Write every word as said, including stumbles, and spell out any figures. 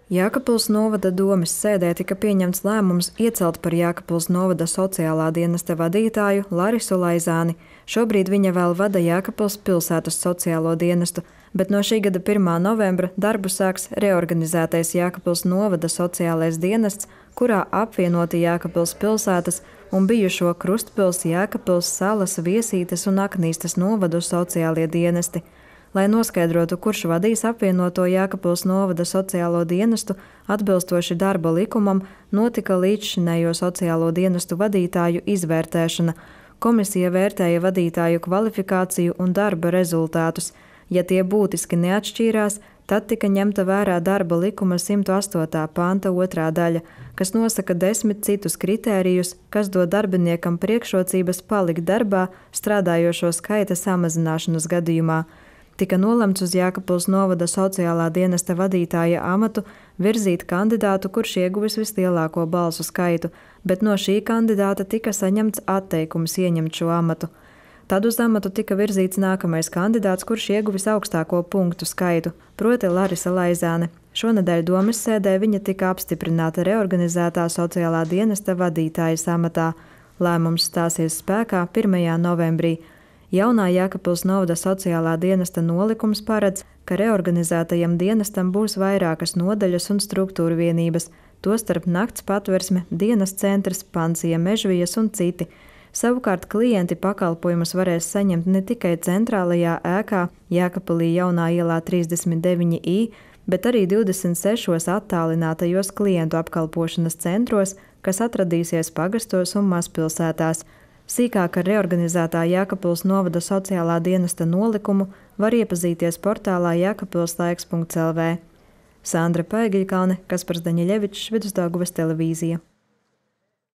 Jēkabpils novada domes sēdē tika pieņemts lēmums iecelt par Jēkabpils novada sociālā dienesta vadītāju Larisu Laizāni. Šobrīd viņa vēl vada Jēkabpils pilsētas sociālo dienestu, bet no šī gada pirmā novembra darbu sāks reorganizētais Jēkabpils novada sociālais dienests, kurā apvienoti Jēkabpils pilsētas un bijušo Krustpils, Jēkabpils, Salas, Viesītes un Aknīstes novadu sociālie dienesti. Lai noskaidrotu, kurš vadīs apvienoto Jēkabpils novada sociālo dienestu, atbilstoši darba likumam, notika līdzšinējo sociālo dienestu vadītāju izvērtēšana. Komisija vērtēja vadītāju kvalifikāciju un darba rezultātus. Ja tie būtiski neatšķīrās, tad tika ņemta vērā darba likuma simt astotā panta otrā daļa, kas nosaka desmit citus kritērijus, kas dod darbiniekam priekšrocības palikt darbā strādājošo skaita samazināšanas gadījumā. Tika nolemts uz Jēkabpils novada sociālā dienesta vadītāja amatu virzīt kandidātu, kurš ieguvis vislielāko balsu skaitu, bet no šī kandidāta tika saņemts atteikums ieņemt šo amatu. Tad uz amatu tika virzīts nākamais kandidāts, kurš ieguvis augstāko punktu skaitu, proti Larisa Laizāne. Šonedēļ domes sēdē viņa tika apstiprināta reorganizētā sociālā dienesta vadītājas amatā. Lēmums stāsies spēkā pirmajā novembrī. Jaunā Jēkabpils novada sociālā dienesta nolikums paredz, ka reorganizētajam dienestam būs vairākas nodaļas un struktūra vienības, tostarp nakts patversme, dienas centrs, pansija, mežvijas un citi. Savukārt klienti pakalpojumus varēs saņemt ne tikai centrālajā ēkā Jēkabpilī Jaunā ielā trīsdesmit deviņi I, bet arī divdesmit sešos attālinātajos klientu apkalpošanas centros, kas atradīsies pagastos un mazpilsētās. Sīkāk ar reorganizētā Jēkabpils novada sociālā dienesta nolikumu var iepazīties portālā jēkabpilslaiks punkts L V. Sandra Paigļkalne, Kaspars Daņeļevičs, Vidusdaugavas televīzija.